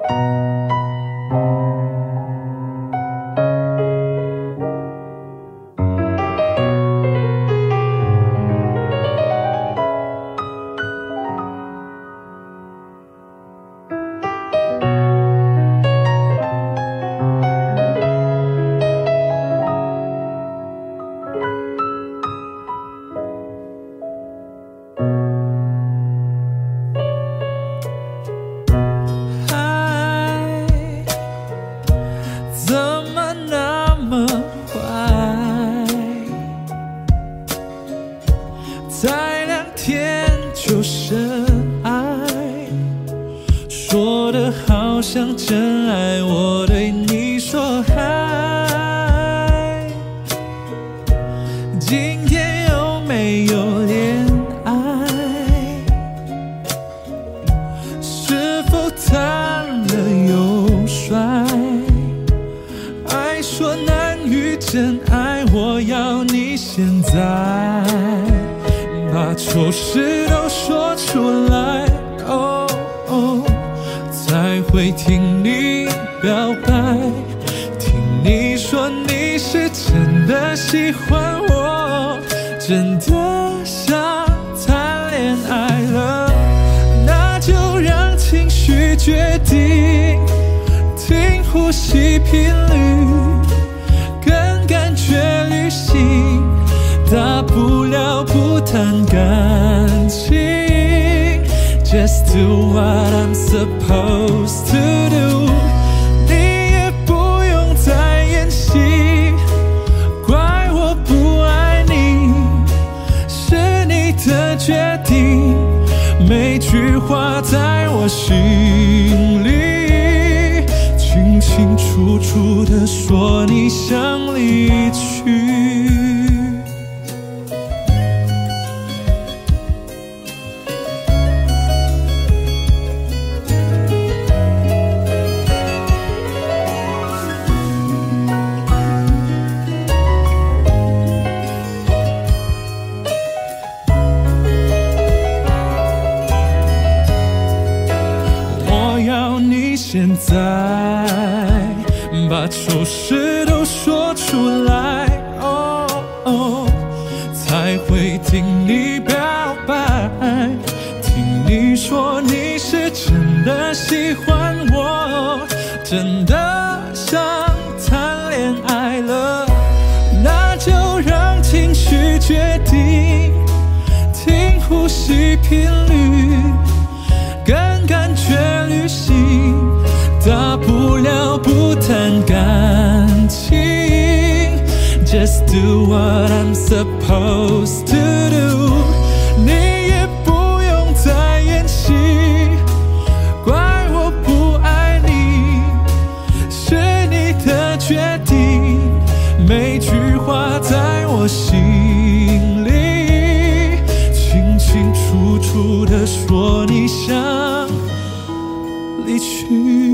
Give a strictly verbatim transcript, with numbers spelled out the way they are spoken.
才两天就深爱，说的好像真爱，我对你说嗨。今天有没有恋爱？是否谈了又衰？爱说难遇真爱，我要你现在把丑事都说出来，哦哦，才会听你表白，听你说你是真的喜欢我，真的想谈恋爱了，那就让情绪决定，听呼吸频率，跟感觉旅行，大不了不谈感情 ，Just do what I'm supposed to do。你也不用再演戏，怪我不爱你，是你的决定，每句话在我心里，清清楚楚地说你想离去。现在把丑事都说出来，哦哦，才会听你表白，听你说你是真的喜欢我，真的想谈恋爱了，那就让情绪决定，听呼吸频率，跟感觉旅行，大不了不谈感情 ，Just do what I'm supposed to do。你也不用再演戏，怪我不爱你，是你的决定，每句话在我心里，清清楚楚地说你想离去。